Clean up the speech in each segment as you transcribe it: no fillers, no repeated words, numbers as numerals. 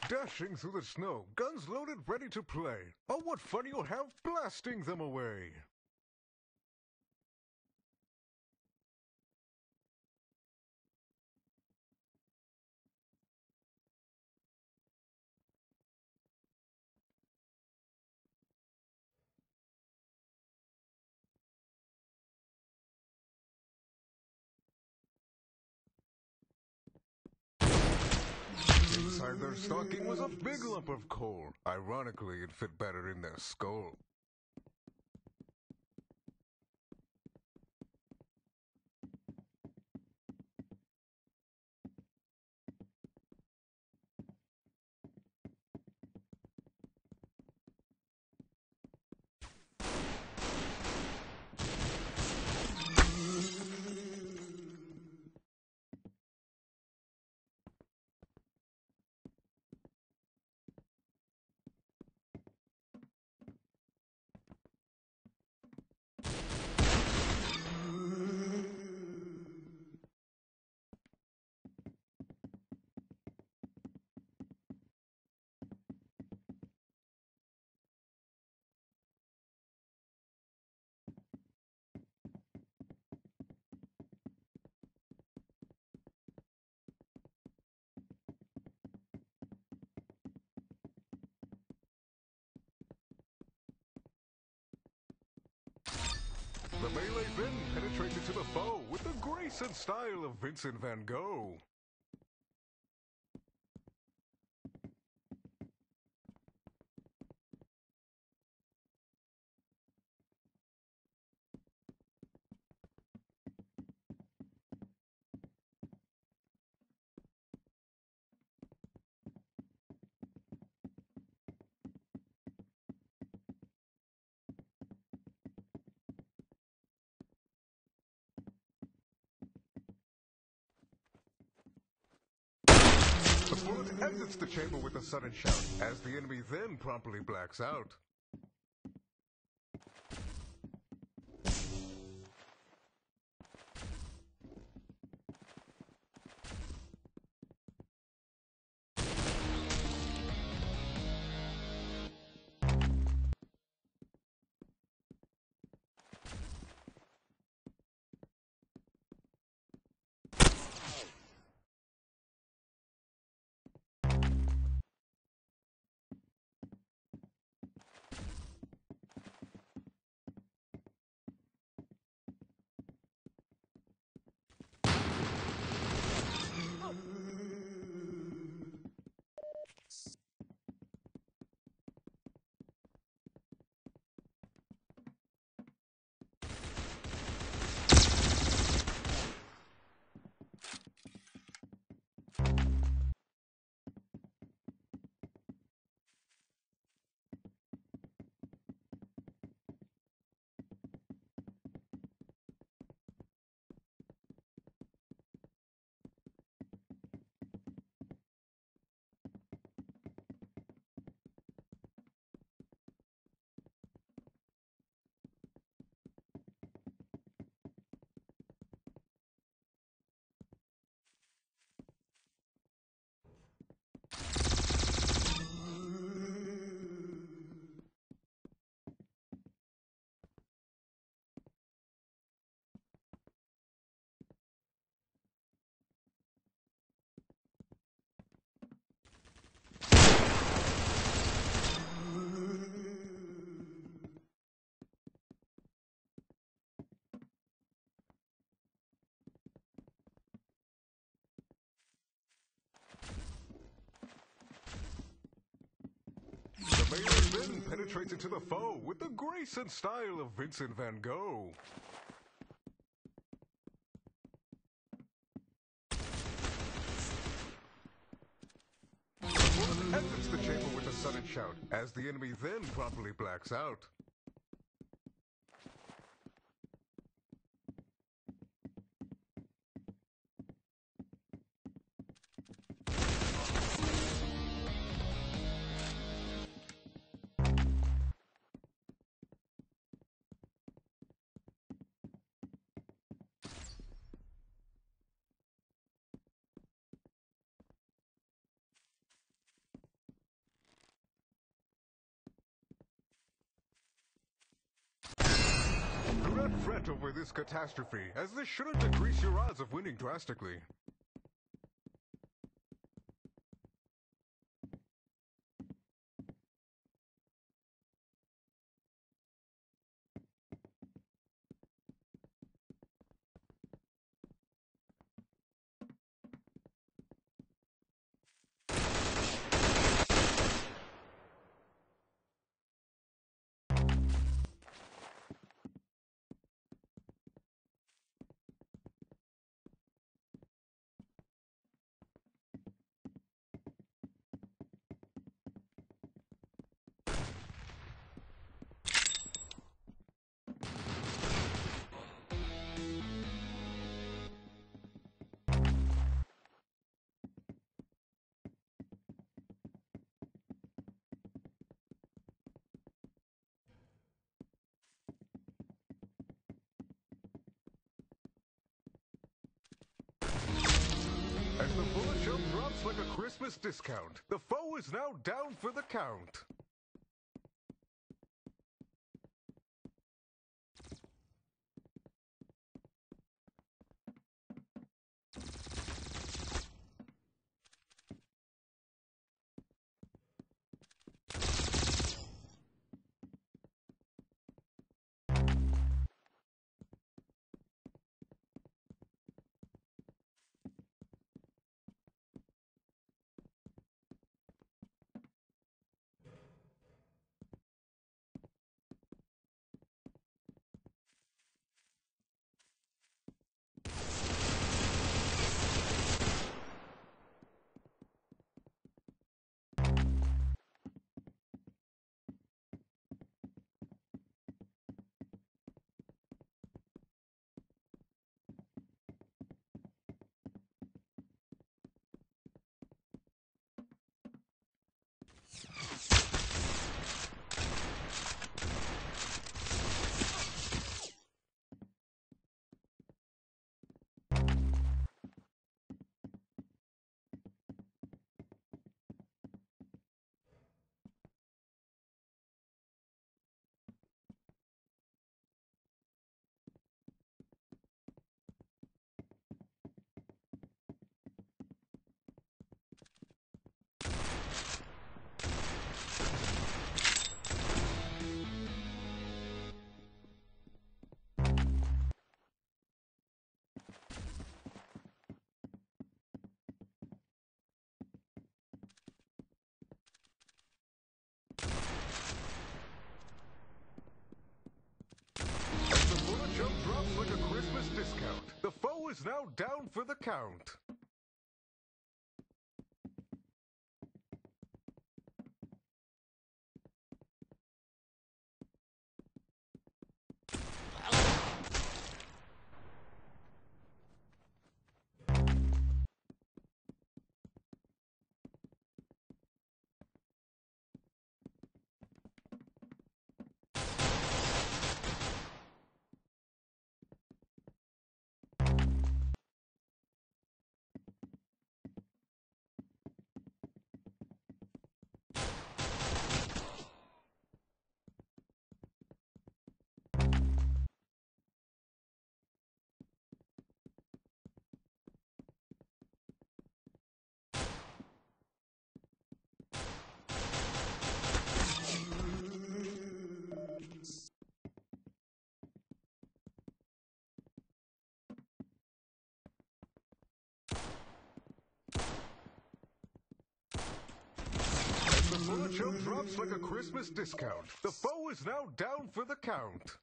Dashing through the snow, guns loaded, ready to play. Oh, what fun you'll have blasting them away! Inside their stocking was a big lump of coal. Ironically, it fit better in their skull. The melee then penetrated to the foe with the grace and style of Vincent van Gogh. The bullet exits the chamber with a sudden shout, as the enemy then promptly blacks out. The melee then penetrates into the foe with the grace and style of Vincent van Gogh. The bullet exits the chamber with a sudden shout, as the enemy then promptly blacks out. fret over this catastrophe, as this shouldn't decrease your odds of winning drastically. As the bullet shell drops like a Christmas discount, the foe is now down for the count. Like a Christmas discount. The foe is now down for the count. The bullet shell drops like a Christmas discount. The foe is now down for the count.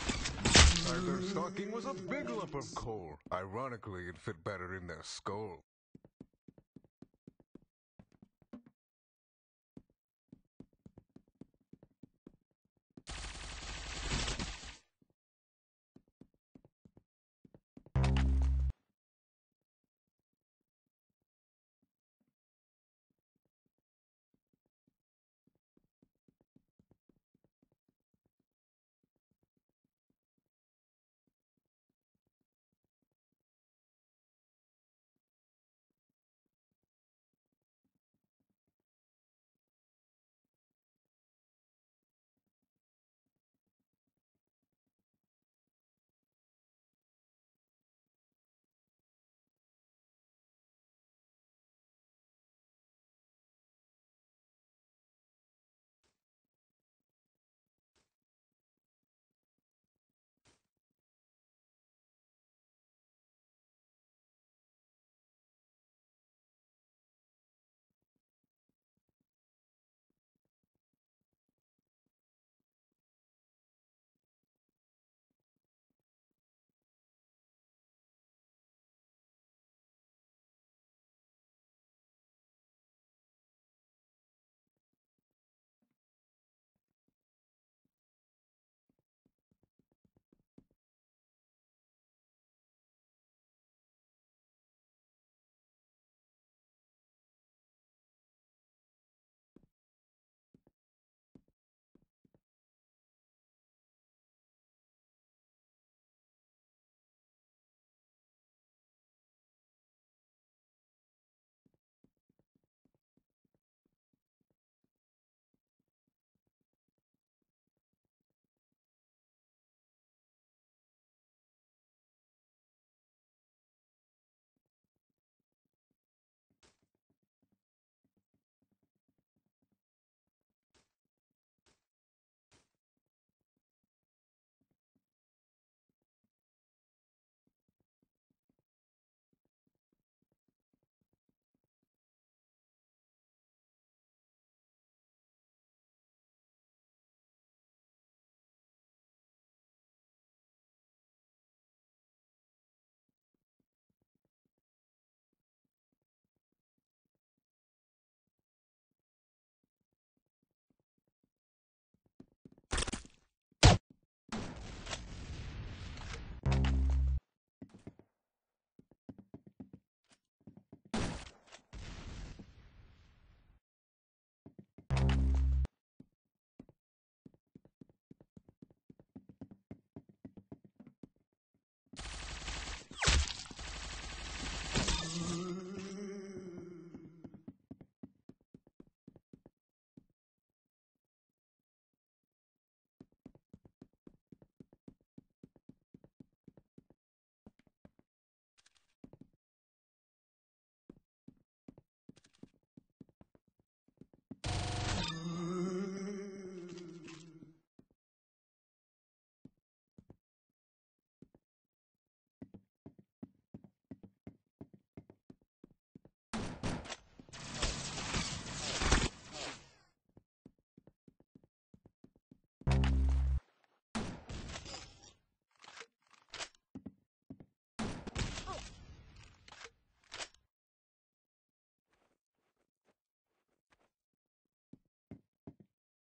Their stocking was a big lump of coal. Ironically, it fit better in their skull.